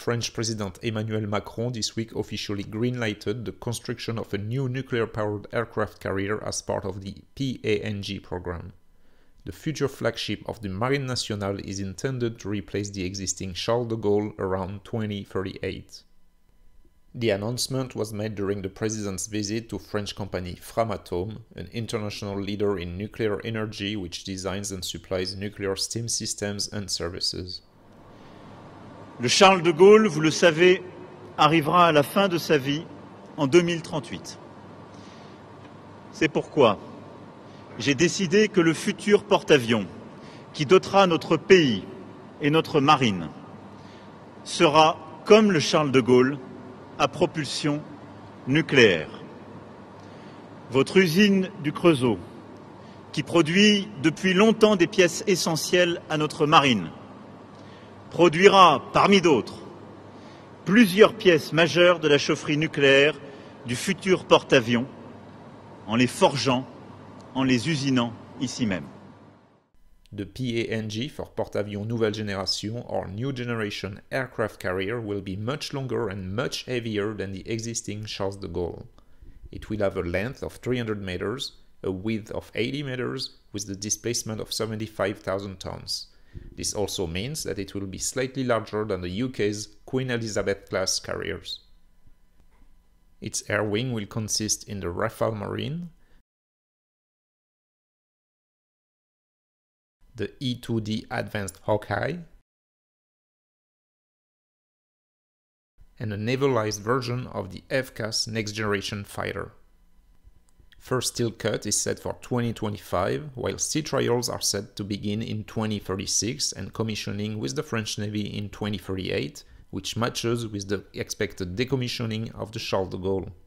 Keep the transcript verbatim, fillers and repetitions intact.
French President Emmanuel Macron this week officially green-lighted the construction of a new nuclear-powered aircraft carrier as part of the P A N G program. The future flagship of the Marine Nationale is intended to replace the existing Charles de Gaulle around twenty thirty-eight. The announcement was made during the President's visit to French company Framatome, an international leader in nuclear energy which designs and supplies nuclear steam systems and services. Le Charles de Gaulle, vous le savez, arrivera à la fin de sa vie en deux mille trente-huit. C'est pourquoi j'ai décidé que le futur porte-avions qui dotera notre pays et notre marine sera, comme le Charles de Gaulle, à propulsion nucléaire. Votre usine du Creusot, qui produit depuis longtemps des pièces essentielles à notre marine, produira, parmi d'autres, plusieurs pièces majeures de la chaufferie nucléaire du futur porte-avions, en les forgeant, en les usinant ici même. The P A N G for porte-avions nouvelle génération or new generation aircraft carrier will be much longer and much heavier than the existing Charles de Gaulle. It will have a length of three hundred meters, a width of eighty meters, with the displacement of seventy-five thousand tons. This also means that it will be slightly larger than the U K's Queen Elizabeth class carriers. Its air wing will consist in the Rafale Marine, the E two D Advanced Hawkeye, and a navalized version of the F CAS Next Generation Fighter. First steel cut is set for twenty twenty-five, while sea trials are set to begin in twenty thirty-six and commissioning with the French Navy in twenty thirty-eight, which matches with the expected decommissioning of the Charles de Gaulle.